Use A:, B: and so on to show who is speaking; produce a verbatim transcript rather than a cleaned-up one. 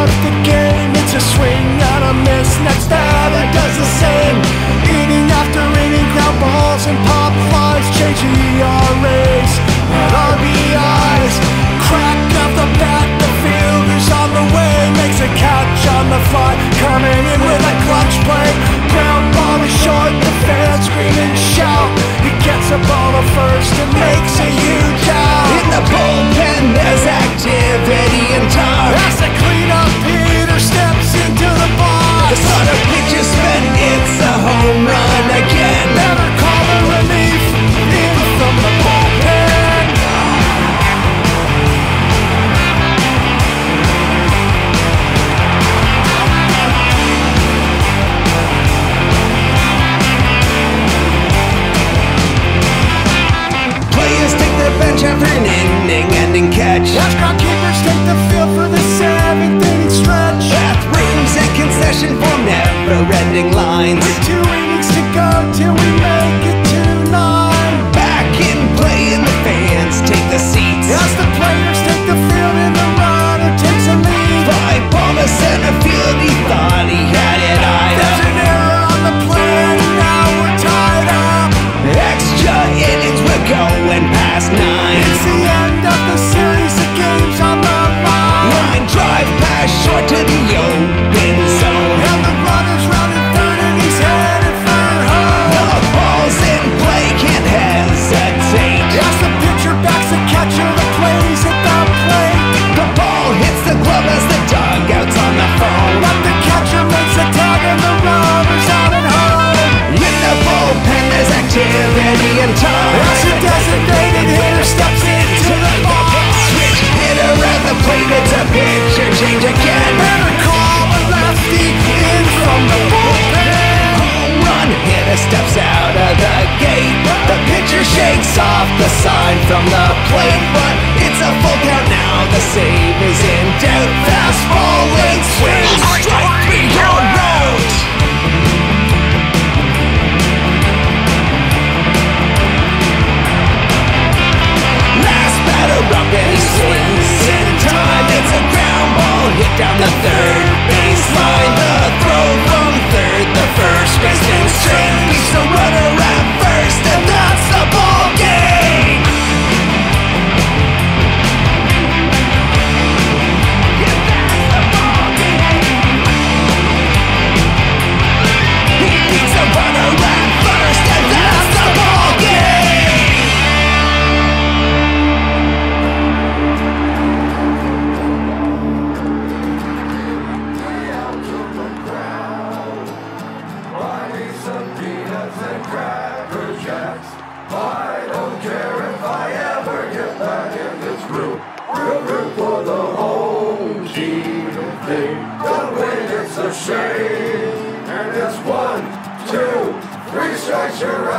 A: up the game. It's a swing and a miss. Next out that does the same. Inning after inning, ground balls and pop flies. Change the E R As and R B Is. Crack of the bat, the fielder's on the way. Makes a catch on the fly, coming in with a clutch play. Ground ball is short, the fans scream and shout. He gets a ball to first and makes a huge out.
B: In the bullpen there's activity and talk.
A: As the cleanup hitter steps into the box.
B: The starter pitch is spent, it's a home run again.
A: Never call a relief in from the bullpen.
B: Players take their bench after an inning-ending catch.
A: Watch groundkeepers take the field for the seventh inning stretch.
B: Bathrooms and concession for never-ending lines.
A: With two innings to go till we make it to nine.
B: Back in play and the fans take the seats.
A: As the players take the field and the runner takes a lead.
B: Fly ball to center field, he thought he had it eyed
A: There's
B: up.
A: an error on the play and now we're tied up.
B: Extra innings, we're going past nine.
A: It's the end of the series, the game's on the line.
B: Line drive pass short to the open zone.
A: And the runner's rounded third and he's headed for home.
B: The ball's in play, can't hesitate.
A: As the pitcher backs the catcher, the plays at the plate.
B: The ball hits the glove as the dugout's on the phone.
A: But the catcher makes a tag and the runner's out at home.
B: In the bullpen there's activity and time.
A: As a designated hitter steps into the box.
B: Switch hitter at the plate, it's a pitcher change again.
A: Better call a lefty in from the bullpen.
B: Home run hitter steps out of the gate. The pitcher shakes off the sign from the plate, but it's a full count now. The save is in doubt. Fastball, late swing, strike three, you're out. Last batter up and he swings in time. It's a ground ball hit down the third baseline. The throw from third, the first baseman straight beats the runner at first, and that's the ball game. Yeah, that's the ball game. He beats the runner at first, and that's the ball game.
A: Shame, and it's one, two, three strikes, you're